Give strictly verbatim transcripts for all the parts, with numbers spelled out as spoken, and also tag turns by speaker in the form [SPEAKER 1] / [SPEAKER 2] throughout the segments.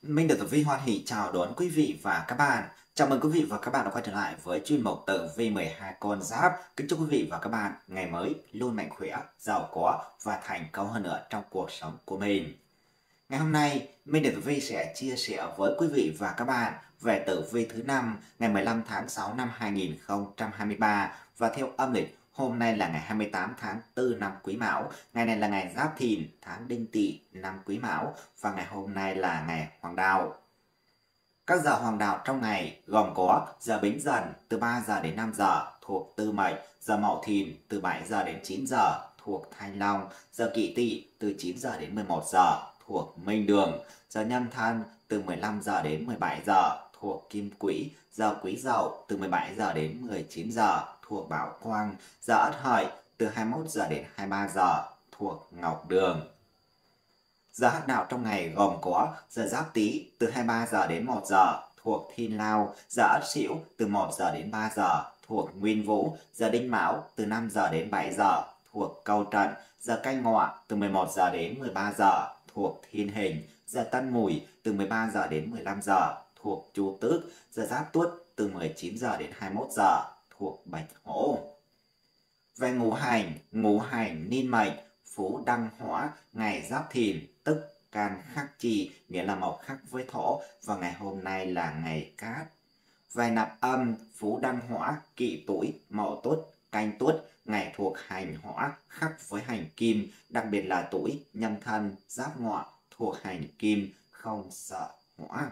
[SPEAKER 1] Minh được Tử Vi hoan hỉ chào đón quý vị và các bạn. Chào mừng quý vị và các bạn đã quay trở lại với chuyên mục Tử Vi mười hai con giáp. Kính chúc quý vị và các bạn ngày mới luôn mạnh khỏe, giàu có và thành công hơn nữa trong cuộc sống của mình. Ngày hôm nay, Minh được Tử Vi sẽ chia sẻ với quý vị và các bạn về Tử Vi thứ năm ngày mười lăm tháng sáu năm hai nghìn không trăm hai mươi ba, và theo âm lịch hôm nay là ngày hai mươi tám tháng tư năm Quý Mão, ngày này là ngày Giáp Thìn, tháng Đinh Tỵ, năm Quý Mão, và ngày hôm nay là ngày Hoàng Đạo. Các giờ hoàng đạo trong ngày gồm có giờ Bính Dần từ ba giờ đến năm giờ thuộc Tư Mệnh, giờ Mậu Thìn từ bảy giờ đến chín giờ thuộc Thanh Long, giờ Kỷ Tỵ từ chín giờ đến mười một giờ thuộc Minh Đường, giờ Nhâm Thân từ mười lăm giờ đến mười bảy giờ thuộc Kim Quỹ, giờ Quý Dậu từ mười bảy giờ đến mười chín giờ thuộc Bảo Quang, giờ Ất Hợi từ hai mươi mốt giờ đến hai mươi ba giờ thuộc Ngọc Đường. Giờ hắc đạo trong ngày gồm có giờ Giáp Tý từ hai mươi ba giờ đến một giờ thuộc Thiên Lao, giờ Ất Sửu từ một giờ đến ba giờ thuộc Nguyên Vũ, giờ Đinh Mão từ năm giờ đến bảy giờ thuộc Câu Trận, giờ Canh Ngọ từ mười một giờ đến mười ba giờ thuộc Thiên Hình, giờ Tân Mùi từ mười ba giờ đến mười lăm giờ thuộc Chu Tước, giờ Giáp Tuất từ mười chín giờ đến hai mươi mốt giờ thuộc Bạch Hổ. Về ngũ hành, ngũ hành niên mệnh Phú Đăng Hỏa, ngày Giáp Thìn tức Can khắc Chi, nghĩa là mộc khắc với thổ, và ngày hôm nay là ngày Cát. Về nạp âm, Phú Đăng Hỏa, Kỷ Tuổi, Mậu Tuất, Canh Tuất, ngày thuộc hành hỏa khắc với hành kim, đặc biệt là tuổi Nhâm Thân, Giáp Ngọ thuộc hành kim, không sợ hỏa.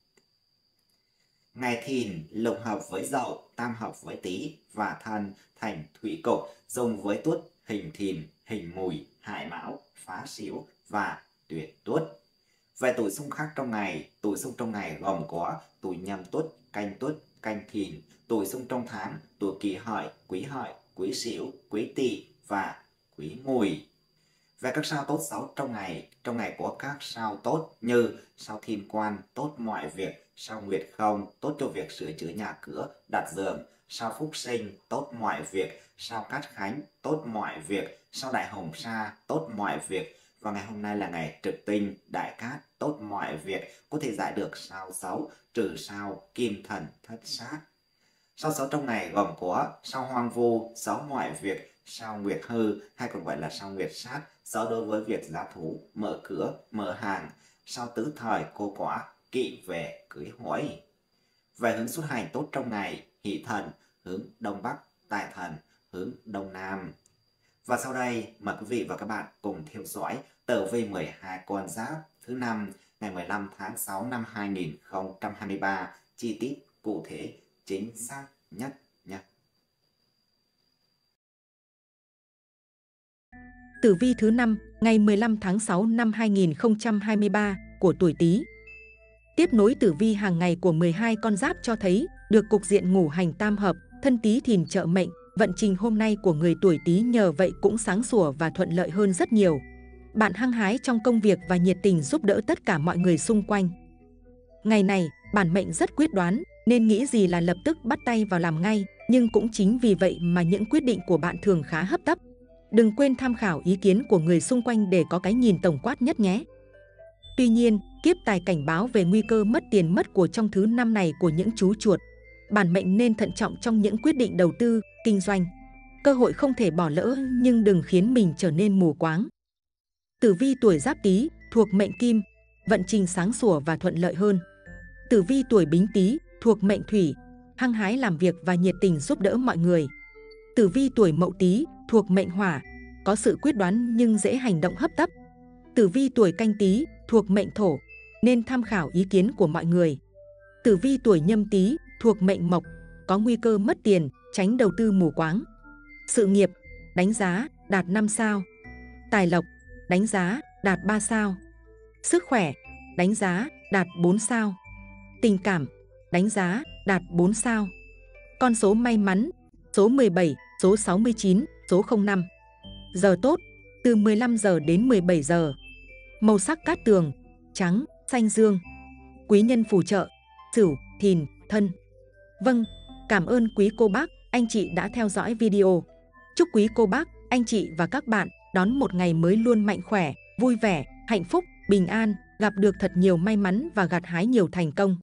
[SPEAKER 1] Ngày Thìn lục hợp với Dậu, tam hợp với Tý và Thân thành thủy cục, dùng với Tuất, hình Thìn, hình Mùi, hại Mão, phá Sửu và tuyệt Tuất. Về tuổi xung khắc trong ngày, tuổi xung trong ngày gồm có tuổi Nhâm Tuất, Canh Tuất, Canh Thìn, tuổi xung trong tháng, tuổi Kỷ Hợi, Quý Hợi, Quý Sửu, Quý Tỵ và Quý Mùi. Về các sao tốt xấu trong ngày, trong ngày có các sao tốt như sao Thiên Quan, tốt mọi việc, sao Nguyệt Không, tốt cho việc sửa chữa nhà cửa, đặt giường, sao Phúc Sinh, tốt mọi việc, sao Cát Khánh, tốt mọi việc, sao Đại Hồng Sa, tốt mọi việc, và ngày hôm nay là ngày Trực Tinh, Đại Cát, tốt mọi việc, có thể giải được sao xấu, trừ sao Kim Thần thất sát. Sao xấu trong ngày gồm có sao Hoang Vu, xấu mọi việc, sao Nguyệt Hư hay còn gọi là sao Nguyệt Sát, xấu đối với việc giá thú, mở cửa, mở hàng, sao Tứ Thời, cô quả, kỵ về, cưới hỏi. Về hướng xuất hành tốt trong ngày, Hỷ Thần hướng Đông Bắc, Tài Thần hướng Đông Nam. Và sau đây mời quý vị và các bạn cùng theo dõi Tử Vi mười hai con giáp thứ năm ngày mười lăm tháng sáu năm hai nghìn không trăm hai mươi ba, chi tiết cụ thể chính xác nhất nhé.
[SPEAKER 2] Tử vi thứ năm ngày mười lăm tháng sáu năm hai nghìn không trăm hai mươi ba của tuổi Tý. Tiếp nối tử vi hàng ngày của mười hai con giáp cho thấy được cục diện ngũ hành tam hợp, thân Tý Thìn trợ mệnh, vận trình hôm nay của người tuổi Tý nhờ vậy cũng sáng sủa và thuận lợi hơn rất nhiều. Bạn hăng hái trong công việc và nhiệt tình giúp đỡ tất cả mọi người xung quanh. Ngày này, bản mệnh rất quyết đoán, nên nghĩ gì là lập tức bắt tay vào làm ngay, nhưng cũng chính vì vậy mà những quyết định của bạn thường khá hấp tấp. Đừng quên tham khảo ý kiến của người xung quanh để có cái nhìn tổng quát nhất nhé. Tuy nhiên, kiếp tài cảnh báo về nguy cơ mất tiền mất của trong thứ năm này của những chú chuột. Bản mệnh nên thận trọng trong những quyết định đầu tư, kinh doanh. Cơ hội không thể bỏ lỡ, nhưng đừng khiến mình trở nên mù quáng. Tử vi tuổi Giáp Tý thuộc mệnh Kim, vận trình sáng sủa và thuận lợi hơn. Tử vi tuổi Bính Tý thuộc mệnh Thủy, hăng hái làm việc và nhiệt tình giúp đỡ mọi người. Tử vi tuổi Mậu Tý thuộc mệnh Hỏa, có sự quyết đoán nhưng dễ hành động hấp tấp. Tử vi tuổi Canh Tý thuộc mệnh Thổ, nên tham khảo ý kiến của mọi người. Tử vi tuổi Nhâm Tý thuộc mệnh Mộc, có nguy cơ mất tiền, tránh đầu tư mù quáng. Sự nghiệp, đánh giá, đạt năm sao. Tài lộc, đánh giá, đạt ba sao. Sức khỏe, đánh giá, đạt bốn sao. Tình cảm, đánh giá, đạt bốn sao. Con số may mắn, số mười bảy, số sáu mươi chín, số không năm. Giờ tốt, từ mười lăm giờ đến mười bảy giờ. Màu sắc cát tường, trắng, xanh dương. Quý nhân phù trợ, Sửu, Thìn, Thân. Vâng, cảm ơn quý cô bác, anh chị đã theo dõi video. Chúc quý cô bác, anh chị và các bạn đón một ngày mới luôn mạnh khỏe, vui vẻ, hạnh phúc, bình an, gặp được thật nhiều may mắn và gặt hái nhiều thành công.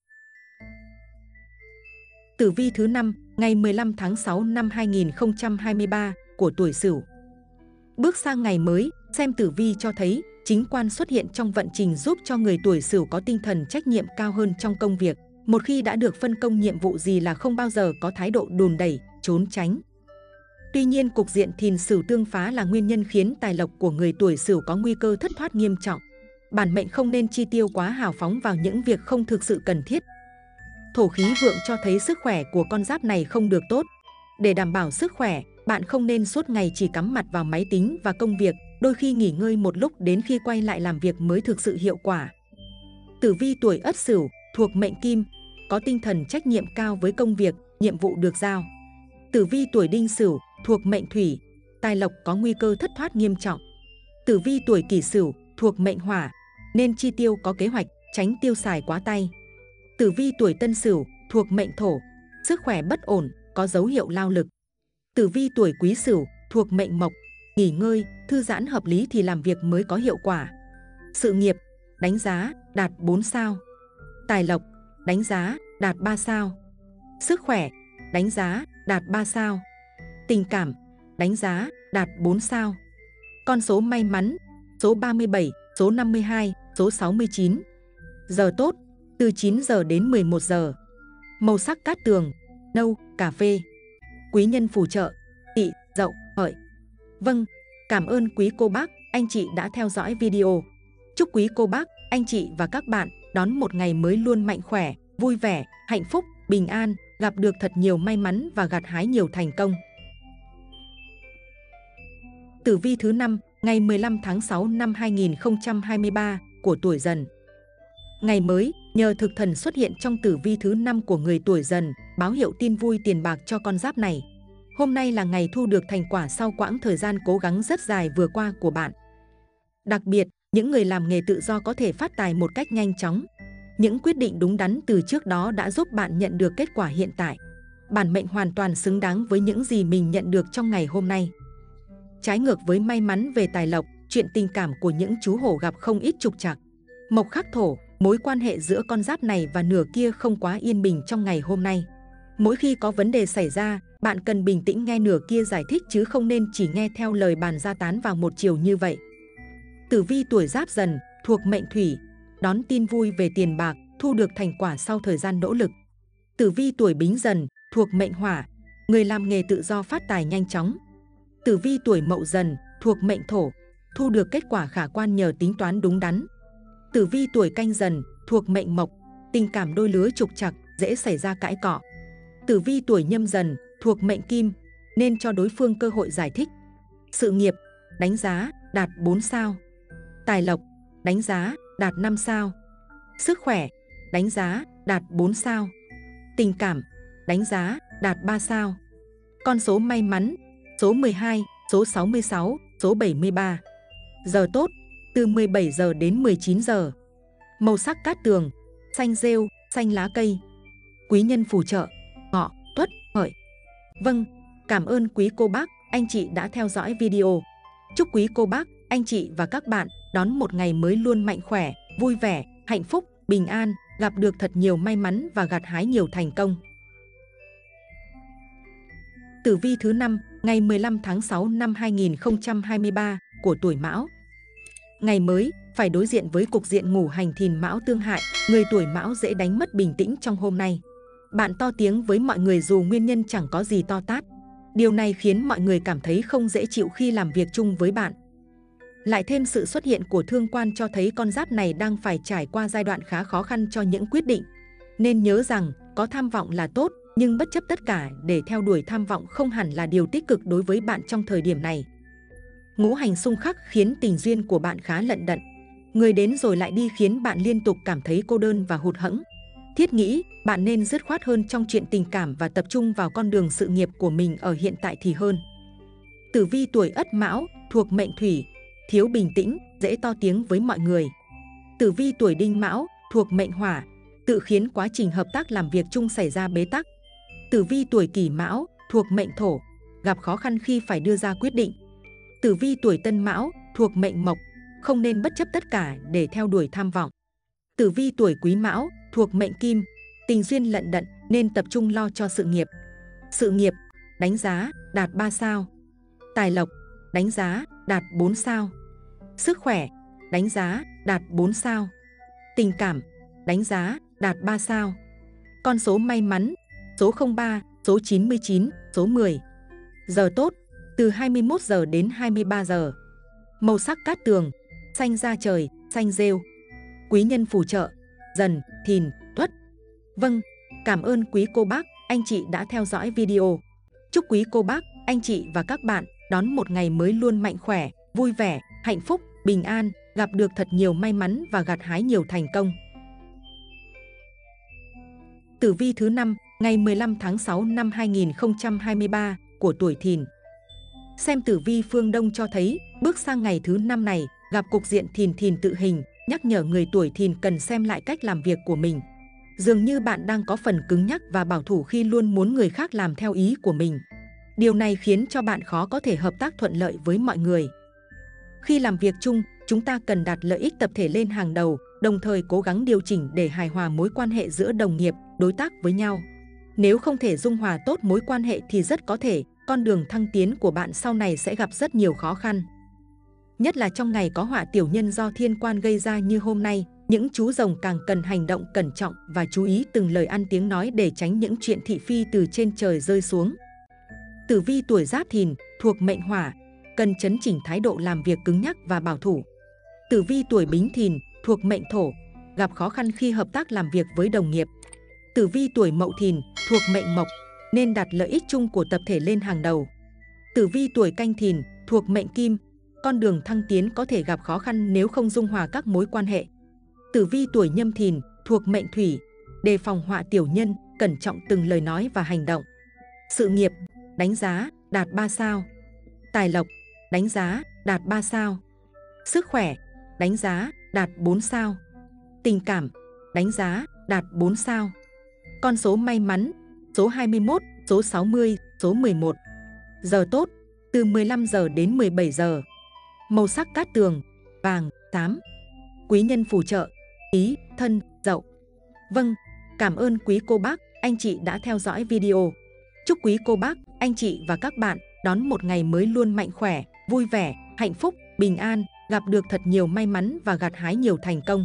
[SPEAKER 2] Tử vi thứ năm, ngày mười lăm tháng sáu năm hai nghìn không trăm hai mươi ba của tuổi Sửu. Bước sang ngày mới, xem tử vi cho thấy chính quan xuất hiện trong vận trình giúp cho người tuổi Sửu có tinh thần trách nhiệm cao hơn trong công việc. Một khi đã được phân công nhiệm vụ gì là không bao giờ có thái độ đùn đẩy, trốn tránh. Tuy nhiên, cục diện Thìn Sửu tương phá là nguyên nhân khiến tài lộc của người tuổi Sửu có nguy cơ thất thoát nghiêm trọng. Bản mệnh không nên chi tiêu quá hào phóng vào những việc không thực sự cần thiết. Thổ khí vượng cho thấy sức khỏe của con giáp này không được tốt. Để đảm bảo sức khỏe, bạn không nên suốt ngày chỉ cắm mặt vào máy tính và công việc, đôi khi nghỉ ngơi một lúc đến khi quay lại làm việc mới thực sự hiệu quả. Tử vi tuổi Ất Sửu thuộc mệnh Kim, có tinh thần trách nhiệm cao với công việc, nhiệm vụ được giao. Tử vi tuổi Đinh Sửu thuộc mệnh Thủy, tài lộc có nguy cơ thất thoát nghiêm trọng. Tử vi tuổi Kỷ Sửu thuộc mệnh Hỏa, nên chi tiêu có kế hoạch, tránh tiêu xài quá tay. Tử vi tuổi Tân Sửu thuộc mệnh Thổ, sức khỏe bất ổn, có dấu hiệu lao lực. Tử vi tuổi Quý Sửu thuộc mệnh Mộc, nghỉ ngơi, thư giãn hợp lý thì làm việc mới có hiệu quả. Sự nghiệp, đánh giá, đạt bốn sao. Tài lộc, đánh giá, đạt ba sao. Sức khỏe, đánh giá, đạt ba sao. Tình cảm, đánh giá, đạt bốn sao. Con số may mắn, số ba mươi bảy, số năm mươi hai, số sáu mươi chín. Giờ tốt, từ chín giờ đến mười một giờ. Màu sắc cát tường, nâu, cà phê. Quý nhân phù trợ, Tỵ, Dậu, Hợi. Vâng, cảm ơn quý cô bác, anh chị đã theo dõi video. Chúc quý cô bác, anh chị và các bạn đón một ngày mới luôn mạnh khỏe, vui vẻ, hạnh phúc, bình an, gặp được thật nhiều may mắn và gặt hái nhiều thành công. Tử vi thứ năm, ngày mười lăm tháng sáu năm hai nghìn không trăm hai mươi ba của tuổi Dần. Ngày mới, nhờ thực thần xuất hiện trong tử vi thứ năm của người tuổi Dần, báo hiệu tin vui tiền bạc cho con giáp này. Hôm nay là ngày thu được thành quả sau quãng thời gian cố gắng rất dài vừa qua của bạn. Đặc biệt, những người làm nghề tự do có thể phát tài một cách nhanh chóng. Những quyết định đúng đắn từ trước đó đã giúp bạn nhận được kết quả hiện tại. Bản mệnh hoàn toàn xứng đáng với những gì mình nhận được trong ngày hôm nay. Trái ngược với may mắn về tài lộc, chuyện tình cảm của những chú hổ gặp không ít trục trặc. Mộc khắc thổ, mối quan hệ giữa con giáp này và nửa kia không quá yên bình trong ngày hôm nay. Mỗi khi có vấn đề xảy ra, bạn cần bình tĩnh nghe nửa kia giải thích chứ không nên chỉ nghe theo lời bàn ra tán vào một chiều như vậy. Tử vi tuổi Giáp Dần thuộc mệnh Thủy, đón tin vui về tiền bạc, thu được thành quả sau thời gian nỗ lực. Tử vi tuổi Bính Dần thuộc mệnh Hỏa, người làm nghề tự do phát tài nhanh chóng. Tử vi tuổi Mậu Dần thuộc mệnh Thổ, thu được kết quả khả quan nhờ tính toán đúng đắn. Tử vi tuổi Canh Dần thuộc mệnh Mộc, tình cảm đôi lứa trục trặc, dễ xảy ra cãi cọ. Tử vi tuổi Nhâm Dần thuộc mệnh Kim, nên cho đối phương cơ hội giải thích. Sự nghiệp, đánh giá, đạt bốn sao. Tài lộc, đánh giá, đạt năm sao. Sức khỏe, đánh giá, đạt bốn sao. Tình cảm, đánh giá, đạt ba sao. Con số may mắn, số mười hai, số sáu mươi sáu, số bảy mươi ba. Giờ tốt, từ mười bảy giờ đến mười chín giờ. Màu sắc cát tường, xanh rêu, xanh lá cây. Quý nhân phù trợ, Ngọ, Tuất, Hợi. Vâng, cảm ơn quý cô bác, anh chị đã theo dõi video. Chúc quý cô bác, anh chị và các bạn đón một ngày mới luôn mạnh khỏe, vui vẻ, hạnh phúc, bình an, gặp được thật nhiều may mắn và gặt hái nhiều thành công. Tử vi thứ năm, ngày mười lăm tháng sáu năm hai nghìn không trăm hai mươi ba của tuổi Mão. Ngày mới, phải đối diện với cục diện ngũ hành Thìn Mão tương hại, người tuổi Mão dễ đánh mất bình tĩnh trong hôm nay. Bạn to tiếng với mọi người dù nguyên nhân chẳng có gì to tát. Điều này khiến mọi người cảm thấy không dễ chịu khi làm việc chung với bạn. Lại thêm sự xuất hiện của thương quan cho thấy con giáp này đang phải trải qua giai đoạn khá khó khăn cho những quyết định. Nên nhớ rằng, có tham vọng là tốt, nhưng bất chấp tất cả để theo đuổi tham vọng không hẳn là điều tích cực đối với bạn trong thời điểm này. Ngũ hành xung khắc khiến tình duyên của bạn khá lận đận. Người đến rồi lại đi khiến bạn liên tục cảm thấy cô đơn và hụt hẫng. Thiết nghĩ, bạn nên dứt khoát hơn trong chuyện tình cảm và tập trung vào con đường sự nghiệp của mình ở hiện tại thì hơn. Tử vi tuổi Ất Mão thuộc mệnh Thủy, thiếu bình tĩnh, dễ to tiếng với mọi người. Tử vi tuổi Đinh Mão thuộc mệnh Hỏa, tự khiến quá trình hợp tác làm việc chung xảy ra bế tắc. Tử vi tuổi Kỷ Mão thuộc mệnh Thổ, gặp khó khăn khi phải đưa ra quyết định. Tử vi tuổi Tân Mão thuộc mệnh Mộc, không nên bất chấp tất cả để theo đuổi tham vọng. Tử vi tuổi Quý Mão thuộc mệnh Kim, tình duyên lận đận nên tập trung lo cho sự nghiệp. Sự nghiệp, đánh giá, đạt ba sao. Tài lộc, đánh giá, đạt bốn sao. Sức khỏe, đánh giá, đạt bốn sao. Tình cảm, đánh giá, đạt ba sao. Con số may mắn, số không ba, số chín mươi chín, số mười. Giờ tốt, từ hai mươi mốt giờ đến hai mươi ba giờ. Màu sắc cát tường, xanh da trời, xanh rêu. Quý nhân phù trợ, Dần, Thìn, Tuất. Vâng, cảm ơn quý cô bác, anh chị đã theo dõi video. Chúc quý cô bác, anh chị và các bạn đón một ngày mới luôn mạnh khỏe, vui vẻ, hạnh phúc, bình an, gặp được thật nhiều may mắn và gặt hái nhiều thành công. Tử vi thứ năm, ngày mười lăm tháng sáu năm hai nghìn không trăm hai mươi ba của tuổi Thìn. Xem tử vi phương Đông cho thấy, bước sang ngày thứ năm này, gặp cục diện Thìn Thìn tự hình, nhắc nhở người tuổi Thìn cần xem lại cách làm việc của mình. Dường như bạn đang có phần cứng nhắc và bảo thủ khi luôn muốn người khác làm theo ý của mình. Điều này khiến cho bạn khó có thể hợp tác thuận lợi với mọi người. Khi làm việc chung, chúng ta cần đặt lợi ích tập thể lên hàng đầu, đồng thời cố gắng điều chỉnh để hài hòa mối quan hệ giữa đồng nghiệp, đối tác với nhau. Nếu không thể dung hòa tốt mối quan hệ thì rất có thể con đường thăng tiến của bạn sau này sẽ gặp rất nhiều khó khăn. Nhất là trong ngày có họa tiểu nhân do thiên quan gây ra như hôm nay, những chú rồng càng cần hành động cẩn trọng và chú ý từng lời ăn tiếng nói để tránh những chuyện thị phi từ trên trời rơi xuống. Tử vi tuổi Giáp Thìn thuộc mệnh Hỏa, cần chấn chỉnh thái độ làm việc cứng nhắc và bảo thủ. Tử vi tuổi Bính Thìn thuộc mệnh Thổ, gặp khó khăn khi hợp tác làm việc với đồng nghiệp. Tử vi tuổi Mậu Thìn thuộc mệnh Mộc, nên đặt lợi ích chung của tập thể lên hàng đầu. Tử vi tuổi Canh Thìn thuộc mệnh Kim, con đường thăng tiến có thể gặp khó khăn nếu không dung hòa các mối quan hệ. Tử vi tuổi Nhâm Thìn thuộc mệnh Thủy, đề phòng họa tiểu nhân, cẩn trọng từng lời nói và hành động. Sự nghiệp, đánh giá, đạt ba sao. Tài lộc, đánh giá, đạt ba sao. Sức khỏe, đánh giá, đạt bốn sao. Tình cảm, đánh giá, đạt bốn sao. Con số may mắn, số hai mươi mốt, số sáu mươi, số mười một. Giờ tốt, từ mười lăm giờ đến mười bảy giờ. Màu sắc cát tường, vàng, xám. Quý nhân phù trợ, Ý, Thân, Dậu. Vâng, cảm ơn quý cô bác, anh chị đã theo dõi video. Chúc quý cô bác, anh chị và các bạn đón một ngày mới luôn mạnh khỏe, vui vẻ, hạnh phúc, bình an, gặp được thật nhiều may mắn và gặt hái nhiều thành công.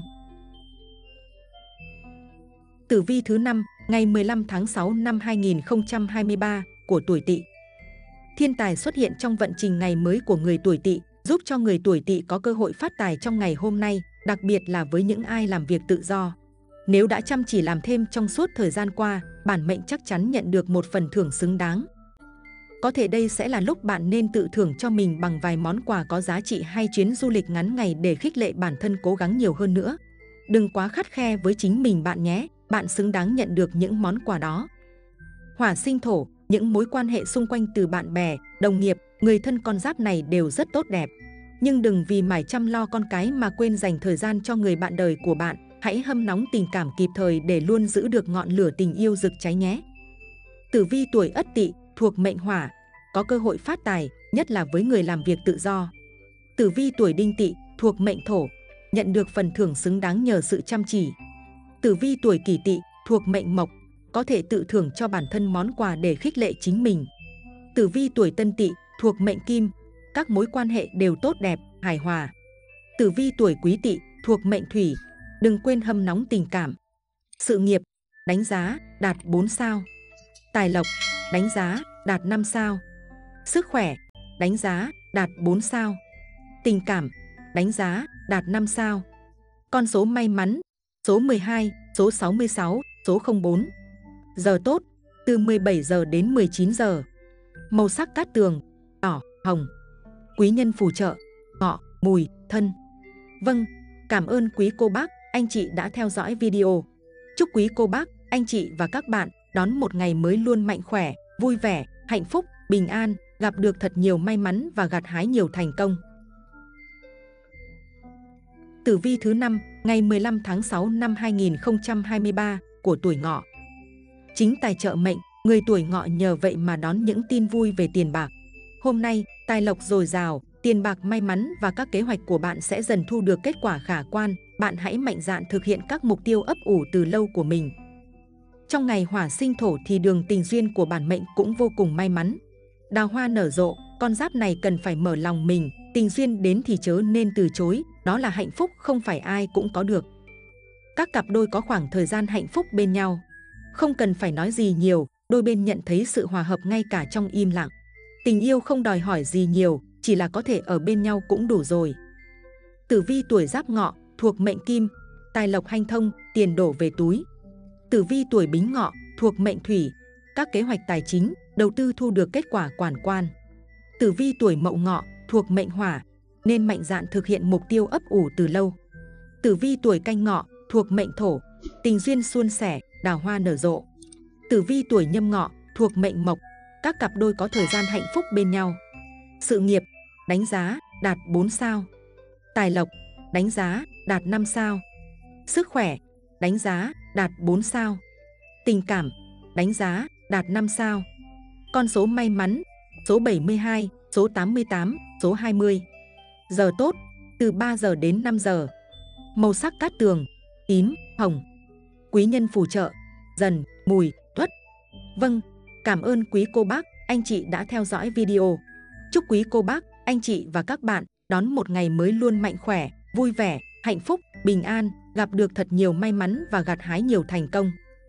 [SPEAKER 2] Tử vi thứ năm, ngày mười lăm tháng sáu năm hai nghìn không trăm hai mươi ba của tuổi Tỵ. Thiên tài xuất hiện trong vận trình ngày mới của người tuổi Tỵ, giúp cho người tuổi Tỵ có cơ hội phát tài trong ngày hôm nay, đặc biệt là với những ai làm việc tự do. Nếu đã chăm chỉ làm thêm trong suốt thời gian qua, bản mệnh chắc chắn nhận được một phần thưởng xứng đáng. Có thể đây sẽ là lúc bạn nên tự thưởng cho mình bằng vài món quà có giá trị hay chuyến du lịch ngắn ngày để khích lệ bản thân cố gắng nhiều hơn nữa. Đừng quá khắt khe với chính mình bạn nhé, bạn xứng đáng nhận được những món quà đó. Hỏa sinh thổ, những mối quan hệ xung quanh từ bạn bè, đồng nghiệp, người thân con giáp này đều rất tốt đẹp. Nhưng đừng vì mải chăm lo con cái mà quên dành thời gian cho người bạn đời của bạn. Hãy hâm nóng tình cảm kịp thời để luôn giữ được ngọn lửa tình yêu rực cháy nhé. Tử vi tuổi Ất Tỵ thuộc mệnh Hỏa, có cơ hội phát tài, nhất là với người làm việc tự do. Tử vi tuổi Đinh Tỵ thuộc mệnh Thổ, nhận được phần thưởng xứng đáng nhờ sự chăm chỉ. Tử vi tuổi Kỷ Tỵ thuộc mệnh Mộc, có thể tự thưởng cho bản thân món quà để khích lệ chính mình. Tử vi tuổi Tân Tỵ thuộc mệnh Kim, các mối quan hệ đều tốt đẹp, hài hòa. Tử vi tuổi Quý Tỵ thuộc mệnh Thủy, đừng quên hâm nóng tình cảm. Sự nghiệp, đánh giá, đạt bốn sao. Tài lộc, đánh giá, đạt năm sao. Sức khỏe, đánh giá, đạt bốn sao. Tình cảm, đánh giá, đạt năm sao. Con số may mắn, số mười hai, số sáu mươi sáu, số không bốn. Giờ tốt, từ mười bảy giờ đến mười chín giờ. Màu sắc cát tường, đỏ, hồng. Quý nhân phù trợ, Ngọ, Mùi, Thân. Vâng, cảm ơn quý cô bác, anh chị đã theo dõi video. Chúc quý cô bác, anh chị và các bạn đón một ngày mới luôn mạnh khỏe, vui vẻ, hạnh phúc, bình an, gặp được thật nhiều may mắn và gặt hái nhiều thành công. Tử vi thứ năm, ngày mười lăm tháng sáu năm hai nghìn không trăm hai mươi ba của tuổi Ngọ. Chính tài trợ mệnh, người tuổi Ngọ nhờ vậy mà đón những tin vui về tiền bạc. Hôm nay, tài lộc dồi dào, tiền bạc may mắn và các kế hoạch của bạn sẽ dần thu được kết quả khả quan. Bạn hãy mạnh dạn thực hiện các mục tiêu ấp ủ từ lâu của mình. Trong ngày hỏa sinh thổ thì đường tình duyên của bản mệnh cũng vô cùng may mắn. Đào hoa nở rộ, con giáp này cần phải mở lòng mình, tình duyên đến thì chớ nên từ chối, đó là hạnh phúc không phải ai cũng có được. Các cặp đôi có khoảng thời gian hạnh phúc bên nhau. Không cần phải nói gì nhiều, đôi bên nhận thấy sự hòa hợp ngay cả trong im lặng. Tình yêu không đòi hỏi gì nhiều, chỉ là có thể ở bên nhau cũng đủ rồi. Tử vi tuổi Giáp Ngọ, thuộc mệnh Kim, tài lộc hanh thông, tiền đổ về túi. Tử vi tuổi Bính Ngọ, thuộc mệnh Thủy, các kế hoạch tài chính, đầu tư thu được kết quả quản quan. Tử vi tuổi Mậu Ngọ, thuộc mệnh Hỏa, nên mạnh dạn thực hiện mục tiêu ấp ủ từ lâu. Tử vi tuổi Canh Ngọ, thuộc mệnh Thổ, tình duyên suôn sẻ, đào hoa nở rộ. Tử vi tuổi Nhâm Ngọ, thuộc mệnh Mộc, các cặp đôi có thời gian hạnh phúc bên nhau. Sự nghiệp, đánh giá, đạt bốn sao. Tài lộc, đánh giá, đạt năm sao. Sức khỏe, đánh giá, đạt bốn sao. Tình cảm, đánh giá, đạt năm sao. Con số may mắn, số bảy mươi hai, số tám mươi tám, số hai mươi. Giờ tốt, từ ba giờ đến năm giờ. Màu sắc cát tường, tím, hồng. Quý nhân phù trợ, Dần, Mùi, Tuất. Vâng, cảm ơn quý cô bác, anh chị đã theo dõi video. Chúc quý cô bác, anh chị và các bạn đón một ngày mới luôn mạnh khỏe, vui vẻ, hạnh phúc, bình an, gặp được thật nhiều may mắn và gặt hái nhiều thành công.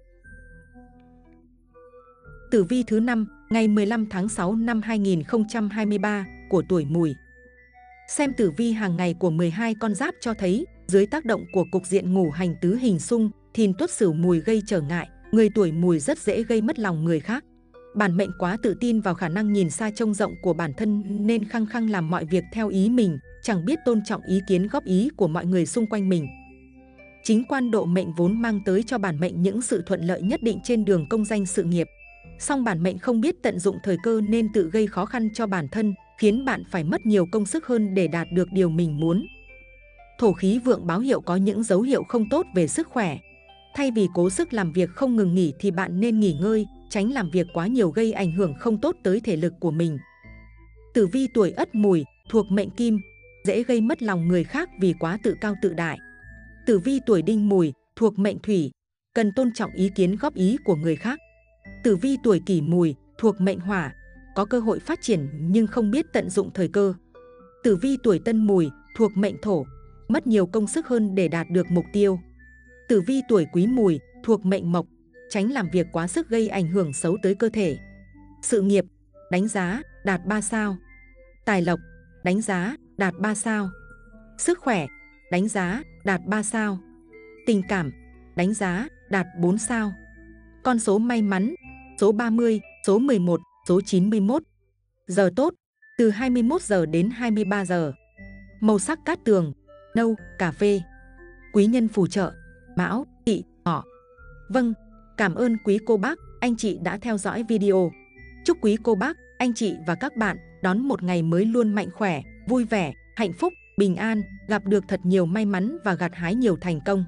[SPEAKER 2] Tử vi thứ năm, ngày mười lăm tháng sáu năm hai nghìn không trăm hai mươi ba của tuổi Mùi. Xem tử vi hàng ngày của mười hai con giáp cho thấy, dưới tác động của cục diện ngũ hành tứ hình xung, Thìn Tuất Sửu Mùi gây trở ngại, người tuổi Mùi rất dễ gây mất lòng người khác. Bản mệnh quá tự tin vào khả năng nhìn xa trông rộng của bản thân nên khăng khăng làm mọi việc theo ý mình, chẳng biết tôn trọng ý kiến góp ý của mọi người xung quanh mình. Chính quan độ mệnh vốn mang tới cho bản mệnh những sự thuận lợi nhất định trên đường công danh sự nghiệp. Song bản mệnh không biết tận dụng thời cơ nên tự gây khó khăn cho bản thân, khiến bạn phải mất nhiều công sức hơn để đạt được điều mình muốn. Thổ khí vượng báo hiệu có những dấu hiệu không tốt về sức khỏe. Thay vì cố sức làm việc không ngừng nghỉ thì bạn nên nghỉ ngơi, tránh làm việc quá nhiều gây ảnh hưởng không tốt tới thể lực của mình. Tử vi tuổi Ất Mùi, thuộc mệnh Kim, dễ gây mất lòng người khác vì quá tự cao tự đại. Tử vi tuổi Đinh Mùi, thuộc mệnh Thủy, cần tôn trọng ý kiến góp ý của người khác. Tử vi tuổi Kỷ Mùi, thuộc mệnh Hỏa, có cơ hội phát triển nhưng không biết tận dụng thời cơ. Tử vi tuổi Tân Mùi, thuộc mệnh Thổ, mất nhiều công sức hơn để đạt được mục tiêu. Tử vi tuổi Quý Mùi, thuộc mệnh Mộc, tránh làm việc quá sức gây ảnh hưởng xấu tới cơ thể. Sự nghiệp, đánh giá, đạt ba sao. Tài lộc, đánh giá, đạt ba sao. Sức khỏe, đánh giá, đạt ba sao. Tình cảm, đánh giá, đạt bốn sao. Con số may mắn, số ba mươi, số mười một, số chín mươi mốt. Giờ tốt, từ hai mươi mốt giờ đến hai mươi ba giờ. Màu sắc cát tường, nâu, cà phê. Quý nhân phù trợ, Mão, Tỵ, Ngọ. Vâng, cảm ơn quý cô bác, anh chị đã theo dõi video. Chúc quý cô bác, anh chị và các bạn đón một ngày mới luôn mạnh khỏe, vui vẻ, hạnh phúc, bình an, gặp được thật nhiều may mắn và gặt hái nhiều thành công.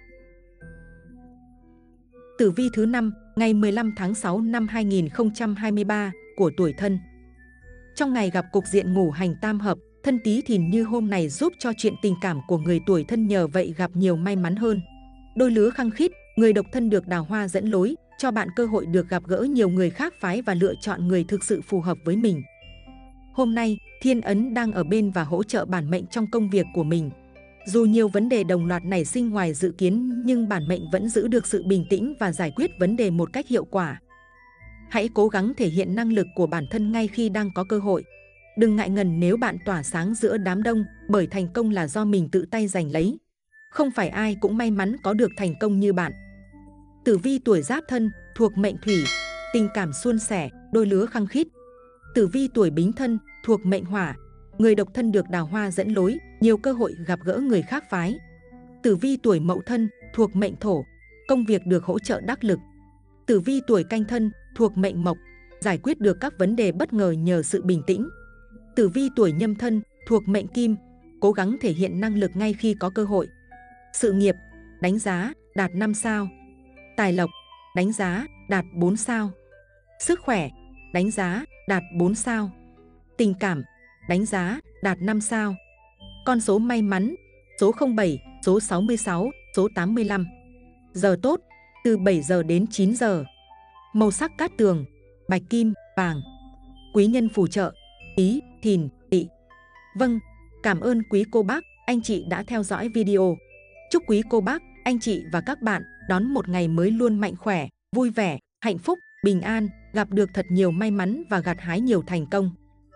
[SPEAKER 2] Tử vi thứ năm, ngày mười lăm tháng sáu năm hai nghìn không trăm hai mươi ba của tuổi Thân. Trong ngày gặp cục diện ngũ hành tam hợp, Thân Tý Thìn như hôm này giúp cho chuyện tình cảm của người tuổi Thân nhờ vậy gặp nhiều may mắn hơn. Đôi lứa khăng khít, người độc thân được đào hoa dẫn lối, cho bạn cơ hội được gặp gỡ nhiều người khác phái và lựa chọn người thực sự phù hợp với mình. Hôm nay, Thiên ấn đang ở bên và hỗ trợ bản mệnh trong công việc của mình. Dù nhiều vấn đề đồng loạt nảy sinh ngoài dự kiến nhưng bản mệnh vẫn giữ được sự bình tĩnh và giải quyết vấn đề một cách hiệu quả. Hãy cố gắng thể hiện năng lực của bản thân ngay khi đang có cơ hội. Đừng ngại ngần nếu bạn tỏa sáng giữa đám đông, bởi thành công là do mình tự tay giành lấy. Không phải ai cũng may mắn có được thành công như bạn. Tử vi tuổi Giáp Thân, thuộc mệnh Thủy, tình cảm suôn sẻ, đôi lứa khăng khít. Tử vi tuổi Bính Thân, thuộc mệnh Hỏa, người độc thân được đào hoa dẫn lối, nhiều cơ hội gặp gỡ người khác phái. Tử vi tuổi Mậu Thân, thuộc mệnh Thổ, công việc được hỗ trợ đắc lực. Tử vi tuổi Canh Thân, thuộc mệnh Mộc, giải quyết được các vấn đề bất ngờ nhờ sự bình tĩnh. Tử vi tuổi Nhâm Thân, thuộc mệnh Kim, cố gắng thể hiện năng lực ngay khi có cơ hội. Sự nghiệp, đánh giá, đạt năm sao. Tài lộc, đánh giá, đạt bốn sao. Sức khỏe, đánh giá, đạt bốn sao. Tình cảm, đánh giá, đạt năm sao. Con số may mắn, số không bảy, số sáu mươi sáu, số tám mươi lăm. Giờ tốt, từ bảy giờ đến chín giờ. Màu sắc cát tường, bạch kim, vàng. Quý nhân phù trợ, Tý, Thìn, Tỵ. Vâng, cảm ơn quý cô bác, anh chị đã theo dõi video. Chúc quý cô bác, anh chị và các bạn đón một ngày mới luôn mạnh khỏe, vui vẻ, hạnh phúc, bình an, gặp được thật nhiều may mắn và gặt hái nhiều thành công.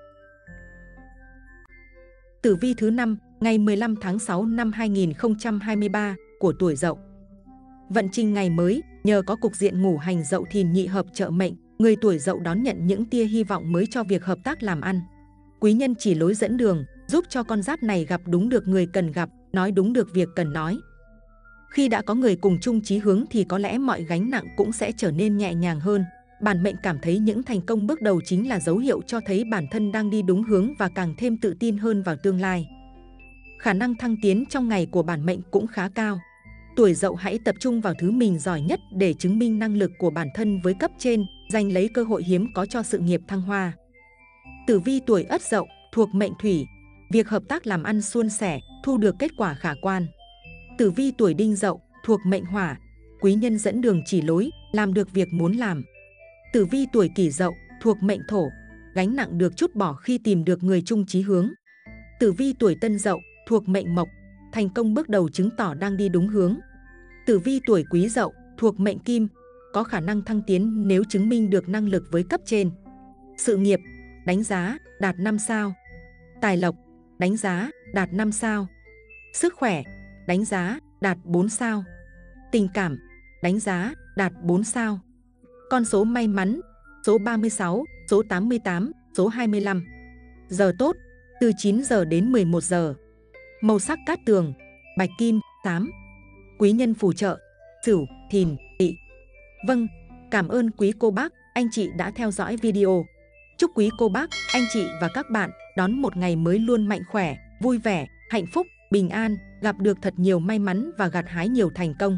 [SPEAKER 2] Tử vi thứ năm, ngày mười lăm tháng sáu năm hai nghìn không trăm hai mươi ba của tuổi Dậu. Vận trình ngày mới, nhờ có cục diện ngũ hành Dậu Thìn nhị hợp trợ mệnh, người tuổi Dậu đón nhận những tia hy vọng mới cho việc hợp tác làm ăn. Quý nhân chỉ lối dẫn đường, giúp cho con giáp này gặp đúng được người cần gặp, nói đúng được việc cần nói. Khi đã có người cùng chung chí hướng thì có lẽ mọi gánh nặng cũng sẽ trở nên nhẹ nhàng hơn. Bản mệnh cảm thấy những thành công bước đầu chính là dấu hiệu cho thấy bản thân đang đi đúng hướng và càng thêm tự tin hơn vào tương lai. Khả năng thăng tiến trong ngày của bản mệnh cũng khá cao. Tuổi Dậu hãy tập trung vào thứ mình giỏi nhất để chứng minh năng lực của bản thân với cấp trên, giành lấy cơ hội hiếm có cho sự nghiệp thăng hoa. Tử vi tuổi Ất Dậu thuộc mệnh Thủy, việc hợp tác làm ăn suôn sẻ, thu được kết quả khả quan. Tử vi tuổi Đinh Dậu thuộc mệnh Hỏa, quý nhân dẫn đường chỉ lối, làm được việc muốn làm. Tử vi tuổi Kỷ Dậu thuộc mệnh Thổ, gánh nặng được trút bỏ khi tìm được người chung chí hướng. Tử vi tuổi Tân Dậu thuộc mệnh Mộc, thành công bước đầu chứng tỏ đang đi đúng hướng. Tử vi tuổi Quý Dậu thuộc mệnh Kim, có khả năng thăng tiến nếu chứng minh được năng lực với cấp trên. Sự nghiệp, đánh giá, đạt năm sao. Tài lộc, đánh giá, đạt năm sao. Sức khỏe, đánh giá, đạt bốn sao. Tình cảm, đánh giá, đạt bốn sao. Con số may mắn, số ba mươi sáu, số tám mươi tám, số hai mươi lăm. Giờ tốt, từ chín giờ đến mười một giờ. Màu sắc cát tường, bạch kim, xám. Quý nhân phù trợ, Sửu, Thìn, Tỵ. Vâng, cảm ơn quý cô bác, anh chị đã theo dõi video. Chúc quý cô bác, anh chị và các bạn đón một ngày mới luôn mạnh khỏe, vui vẻ, hạnh phúc, bình an, gặp được thật nhiều may mắn và gặt hái nhiều thành công.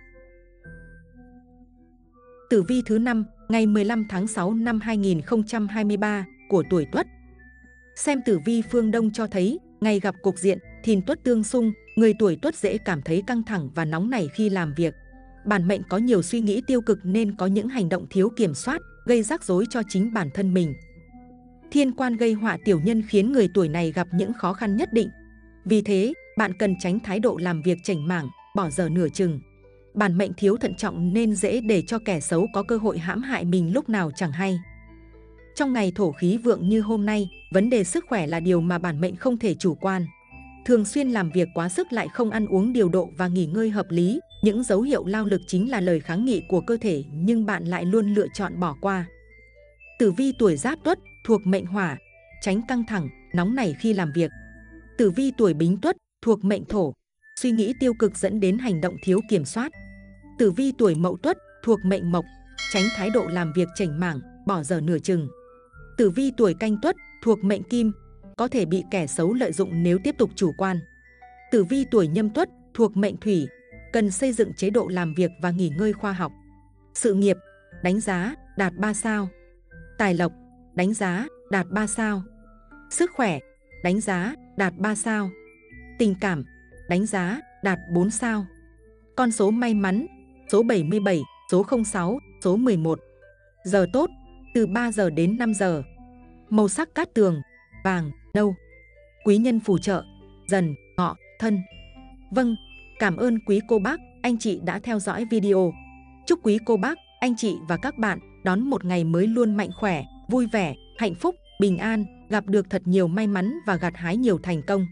[SPEAKER 2] Tử vi thứ năm, ngày mười lăm tháng sáu năm hai nghìn không trăm hai mươi ba của tuổi Tuất. Xem tử vi phương Đông cho thấy, ngày gặp cục diện Thìn Tuất tương xung, người tuổi Tuất dễ cảm thấy căng thẳng và nóng nảy khi làm việc. Bản mệnh có nhiều suy nghĩ tiêu cực nên có những hành động thiếu kiểm soát, gây rắc rối cho chính bản thân mình. Thiên quan gây họa tiểu nhân khiến người tuổi này gặp những khó khăn nhất định. Vì thế, bạn cần tránh thái độ làm việc chểnh mảng, bỏ dở nửa chừng. Bản mệnh thiếu thận trọng nên dễ để cho kẻ xấu có cơ hội hãm hại mình lúc nào chẳng hay. Trong ngày thổ khí vượng như hôm nay, vấn đề sức khỏe là điều mà bản mệnh không thể chủ quan. Thường xuyên làm việc quá sức lại không ăn uống điều độ và nghỉ ngơi hợp lý, những dấu hiệu lao lực chính là lời kháng nghị của cơ thể nhưng bạn lại luôn lựa chọn bỏ qua. Tử vi tuổi Giáp Tuất thuộc mệnh Hỏa, tránh căng thẳng, nóng nảy khi làm việc. Tử vi tuổi Bính Tuất thuộc mệnh Thổ, suy nghĩ tiêu cực dẫn đến hành động thiếu kiểm soát. Tử vi tuổi Mậu Tuất thuộc mệnh Mộc, tránh thái độ làm việc chểnh mảng, bỏ dở nửa chừng. Tử vi tuổi Canh Tuất thuộc mệnh Kim, có thể bị kẻ xấu lợi dụng nếu tiếp tục chủ quan. Tử vi tuổi Nhâm Tuất thuộc mệnh Thủy, cần xây dựng chế độ làm việc và nghỉ ngơi khoa học. Sự nghiệp, đánh giá, đạt ba sao. Tài lộc, đánh giá, đạt ba sao. Sức khỏe, đánh giá, đạt ba sao. Tình cảm, đánh giá, đạt bốn sao. Con số may mắn, số bảy mươi bảy, số không sáu, số mười một. Giờ tốt, từ ba giờ đến năm giờ. Màu sắc cát tường, vàng, nâu. Quý nhân phù trợ, Dần, Ngọ, Thân. Vâng, cảm ơn quý cô bác, anh chị đã theo dõi video. Chúc quý cô bác, anh chị và các bạn đón một ngày mới luôn mạnh khỏe, vui vẻ, hạnh phúc, bình an, gặp được thật nhiều may mắn và gặt hái nhiều thành công.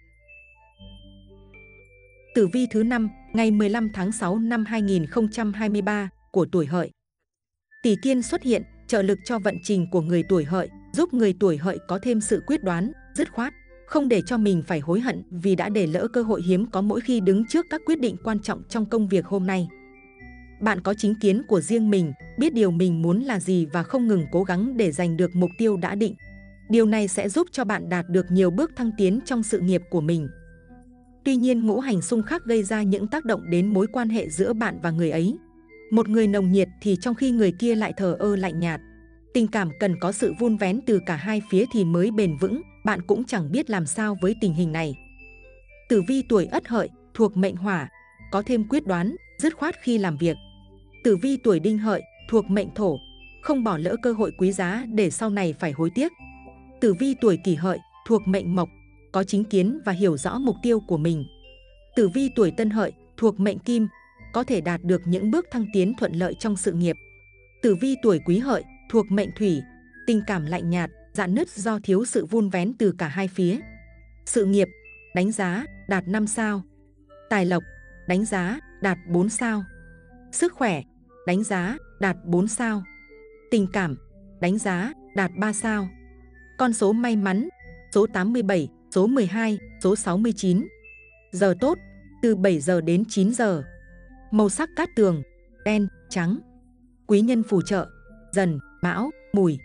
[SPEAKER 2] Tử vi thứ năm, ngày mười lăm tháng sáu năm hai nghìn không trăm hai mươi ba của tuổi Hợi. Tỷ Kiên xuất hiện, trợ lực cho vận trình của người tuổi Hợi, giúp người tuổi Hợi có thêm sự quyết đoán, dứt khoát, không để cho mình phải hối hận vì đã để lỡ cơ hội hiếm có mỗi khi đứng trước các quyết định quan trọng trong công việc hôm nay. Bạn có chính kiến của riêng mình, biết điều mình muốn là gì và không ngừng cố gắng để giành được mục tiêu đã định. Điều này sẽ giúp cho bạn đạt được nhiều bước thăng tiến trong sự nghiệp của mình. Tuy nhiên ngũ hành xung khắc gây ra những tác động đến mối quan hệ giữa bạn và người ấy. Một người nồng nhiệt thì trong khi người kia lại thờ ơ lạnh nhạt. Tình cảm cần có sự vun vén từ cả hai phía thì mới bền vững, bạn cũng chẳng biết làm sao với tình hình này. Tử vi tuổi Ất Hợi, thuộc mệnh Hỏa, có thêm quyết đoán, dứt khoát khi làm việc. Tử vi tuổi Đinh Hợi, thuộc mệnh Thổ, không bỏ lỡ cơ hội quý giá để sau này phải hối tiếc. Tử vi tuổi Kỷ Hợi, thuộc mệnh Mộc, có chính kiến và hiểu rõ mục tiêu của mình. Tử vi tuổi Tân Hợi, thuộc mệnh Kim, có thể đạt được những bước thăng tiến thuận lợi trong sự nghiệp. Tử vi tuổi Quý Hợi, thuộc mệnh Thủy, tình cảm lạnh nhạt, rạn nứt do thiếu sự vun vén từ cả hai phía. Sự nghiệp, đánh giá, đạt năm sao. Tài lộc, đánh giá, đạt bốn sao. Sức khỏe, đánh giá, đạt bốn sao. Tình cảm, đánh giá, đạt ba sao. Con số may mắn, số tám mươi bảy, số mười hai, số sáu mươi chín. Giờ tốt, từ bảy giờ đến chín giờ. Màu sắc cát tường, đen, trắng. Quý nhân phù trợ, Dần, Mão, Mùi.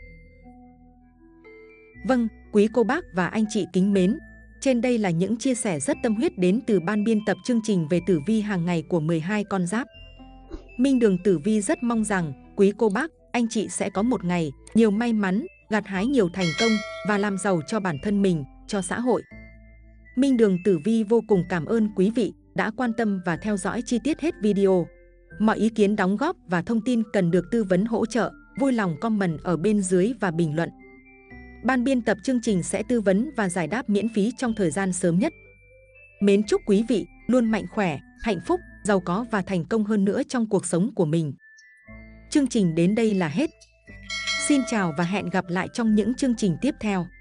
[SPEAKER 2] Vâng, quý cô bác và anh chị kính mến, trên đây là những chia sẻ rất tâm huyết đến từ ban biên tập chương trình về tử vi hàng ngày của mười hai con giáp. Minh Đường Tử Vi rất mong rằng quý cô bác, anh chị sẽ có một ngày nhiều may mắn, gặt hái nhiều thành công và làm giàu cho bản thân mình, cho xã hội. Minh Đường Tử Vi vô cùng cảm ơn quý vị đã quan tâm và theo dõi chi tiết hết video. Mọi ý kiến đóng góp và thông tin cần được tư vấn hỗ trợ, vui lòng comment ở bên dưới và bình luận. Ban biên tập chương trình sẽ tư vấn và giải đáp miễn phí trong thời gian sớm nhất. Mến chúc quý vị luôn mạnh khỏe, hạnh phúc, giàu có và thành công hơn nữa trong cuộc sống của mình. Chương trình đến đây là hết. Xin chào và hẹn gặp lại trong những chương trình tiếp theo.